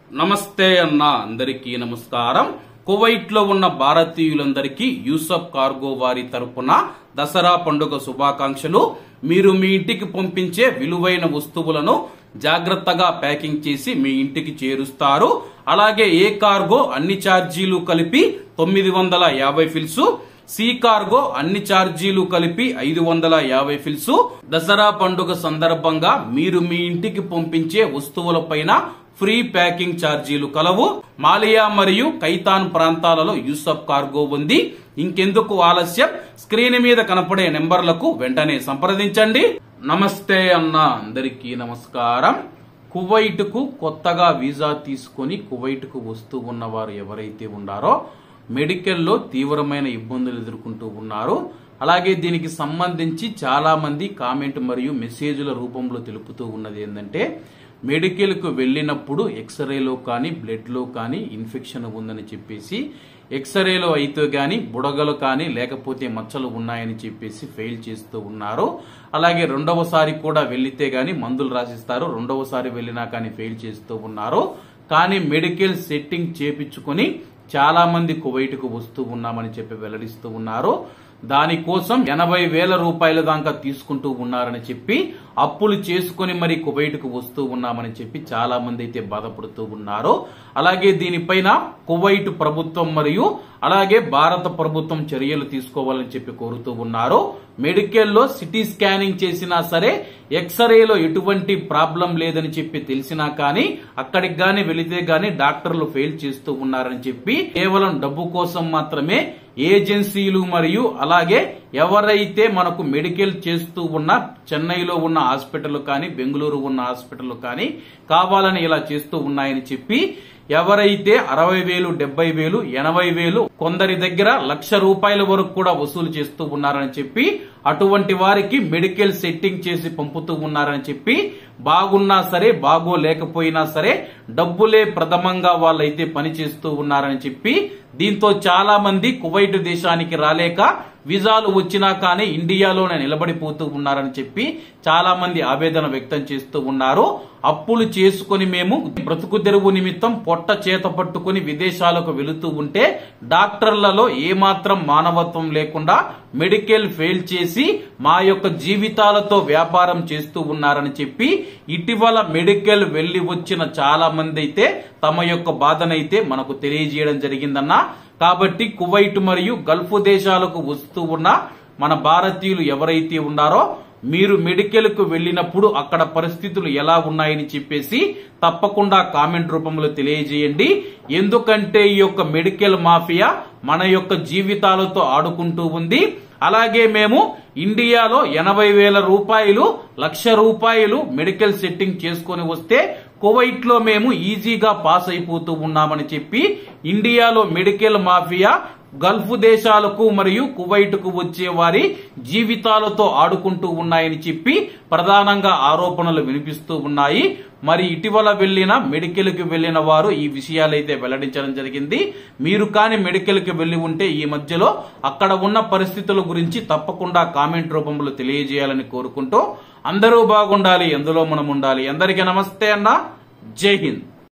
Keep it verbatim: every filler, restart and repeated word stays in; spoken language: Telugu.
నమస్తే అన్న అందరికీ నమస్కారం. కువైట్ లో ఉన్న భారతీయులందరికీ యూసఫ్ కార్గో వారి తరపున దసరా పండుగ శుభాకాంక్షలు. మీరు మీ ఇంటికి పంపించే విలువైన వస్తువులను జాగ్రత్తగా ప్యాకింగ్ చేసి మీ ఇంటికి చేరుస్తారు. అలాగే ఏ కార్గో అన్ని ఛార్జీలు కలిపి తొమ్మిది వందల యాభై ఫిల్స్, సి కార్గో అన్ని ఛార్జీలు కలిపి ఐదు వందల యాభై ఫిల్స్. దసరా పండుగ సందర్భంగా మీరు మీ ఇంటికి పంపించే వస్తువులపైన ఫ్రీ ప్యాకింగ్ ఛార్జీలు కలవు. మాలియా మరియు కైతాన్ ప్రాంతాలలో యూసఫ్ కార్గో ఉంది. ఇంకెందుకు ఆలస్యం, స్క్రీన్ మీద కనపడే నెంబర్లకు వెంటనే సంప్రదించండి. నమస్తే అన్న అందరికీ నమస్కారం. కువైట్ కు కొత్తగా వీసా తీసుకుని కువైట్ కు వస్తూ ఉన్న వారు ఎవరైతే ఉన్నారో మెడికల్లో తీవ్రమైన ఇబ్బందులు ఎదుర్కొంటూ ఉన్నారు. అలాగే దీనికి సంబంధించి చాలా మంది కామెంట్ మరియు మెసేజ్ల రూపంలో తెలుపుతూ ఉన్నది ఏంటంటే, మెడికల్ కు వెళ్ళినప్పుడు ఎక్స్రేలో కానీ బ్లడ్ లో కానీ ఇన్ఫెక్షన్ ఉందని చెప్పేసి, ఎక్స్రేలో అయితే గాని బుడగలు కానీ లేకపోతే మచ్చలు ఉన్నాయని చెప్పేసి ఫెయిల్ చేస్తూ ఉన్నారు. అలాగే రెండవసారి కూడా వెళ్లితే గాని మందులు రాసిస్తారు, రెండవసారి వెళ్లినా కానీ ఫెయిల్ చేస్తూ ఉన్నారు. కానీ మెడికల్ సెట్టింగ్ చేపించుకుని చాలా మంది కువైట్ కు వస్తూ ఉన్నామని చెప్పి వెల్లడిస్తూ ఉన్నారు. దానికోసం ఎనభై వేల రూపాయల దాకా తీసుకుంటూ ఉన్నారని చెప్పి అప్పులు చేసుకుని మరి కువైట్ కు వస్తూ ఉన్నామని చెప్పి చాలా మంది అయితే బాధపడుతూ ఉన్నారు. అలాగే దీనిపైన కువైట్ ప్రభుత్వం మరియు అలాగే భారత ప్రభుత్వం చర్యలు తీసుకోవాలని చెప్పి కోరుతూ ఉన్నారు. మెడికల్ లో సిటీ స్కానింగ్ చేసినా సరే ఎక్స్రేలో ఎటువంటి ప్రాబ్లం లేదని చెప్పి తెలిసినా కానీ అక్కడికి గాని వెళితే గాని డాక్టర్లు ఫెయిల్ చేస్తూ ఉన్నారని చెప్పి కేవలం డబ్బు కోసం మాత్రమే ఏజెన్సీలు మరియు అలాగే ఎవరైతే మనకు మెడికల్ చేస్తూ ఉన్న చెన్నైలో ఉన్న హాస్పిటల్ కానీ బెంగళూరు ఉన్న హాస్పిటల్ కానీ కావాలని ఇలా చేస్తూ ఉన్నాయని చెప్పి ఎవరైతే అరవై వేలు డెబ్బై వేలు ఎనభై వేలు కొందరి దగ్గర లక్ష రూపాయల వరకు కూడా వసూలు చేస్తూ ఉన్నారని చెప్పి అటువంటి వారికి మెడికల్ సెట్టింగ్ చేసి పంపుతూ ఉన్నారని చెప్పి, బాగున్నా సరే బాగో లేకపోయినా సరే డబ్బులే ప్రథమంగా వాళ్ళైతే పని చేస్తూ ఉన్నారని చెప్పి, దీంతో చాలా మంది కువైట్ దేశానికి రాలేక వీసాలు వచ్చినా కానీ ఇండియాలోనే నిలబడిపోతూ ఉన్నారని చెప్పి చాలా మంది ఆవేదన వ్యక్తం చేస్తూ ఉన్నారు. అప్పులు చేసుకుని మేము బ్రతుకు తెరువు నిమిత్తం పొట్ట చేత పట్టుకుని విదేశాలకు వెళుతూ ఉంటే డాక్టర్లలో ఏమాత్రం మానవత్వం లేకుండా మెడికల్ ఫెయిల్ చేసి మా యొక్క జీవితాలతో వ్యాపారం చేస్తూ ఉన్నారని చెప్పి ఇటీవల మెడికల్ వెళ్లి వచ్చిన చాలా మంది అయితే తమ యొక్క బాధనైతే మనకు తెలియజేయడం జరిగిందన్న. కాబట్టి కువైట్ మరియు గల్ఫ్ దేశాలకు వస్తూ ఉన్న మన భారతీయులు ఎవరైతే ఉన్నారో మీరు మెడికల్ కు వెళ్ళినప్పుడు అక్కడ పరిస్థితులు ఎలా ఉన్నాయని చెప్పేసి తప్పకుండా కామెంట్ రూపంలో తెలియజేయండి. ఎందుకంటే ఈ యొక్క మెడికల్ మాఫియా మన యొక్క జీవితాలతో ఆడుకుంటూ ఉంది. అలాగే మేము ఇండియాలో ఎనభై వేల రూపాయలు లక్ష రూపాయలు మెడికల్ సెట్టింగ్ చేసుకుని వస్తే కువైట్ లో మేము ఈజీగా పాస్ అయిపోతూ ఉన్నామని చెప్పి ఇండియాలో మెడికల్ మాఫియా గల్ఫ్ దేశాలకు మరియు కువైట్ కు వచ్చే వారి జీవితాలతో ఆడుకుంటూ ఉన్నాయని చెప్పి ప్రధానంగా ఆరోపణలు వినిపిస్తూ ఉన్నాయి. మరి ఇటీవల వెళ్లిన మెడికల్ కి వెళ్లిన వారు ఈ విషయాలైతే వెల్లడించడం జరిగింది. మీరు కానీ మెడికల్ కి వెళ్లి ఉంటే ఈ మధ్యలో అక్కడ ఉన్న పరిస్థితుల గురించి తప్పకుండా కామెంట్ రూపంలో తెలియజేయాలని కోరుకుంటూ అందరూ బాగుండాలి, ఎందులో మనం ఉండాలి. అందరికీ నమస్తే అన్న, జై హింద్.